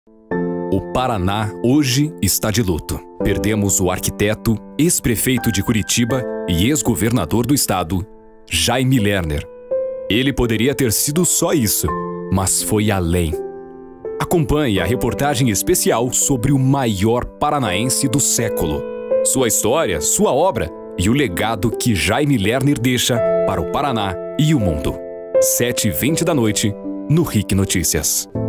O Paraná hoje está de luto. Perdemos o arquiteto, ex-prefeito de Curitiba e ex-governador do estado, Jaime Lerner. Ele poderia ter sido só isso, mas foi além. Acompanhe a reportagem especial sobre o maior paranaense do século. Sua história, sua obra e o legado que Jaime Lerner deixa para o Paraná e o mundo. 7h20 da noite, no RIC Notícias.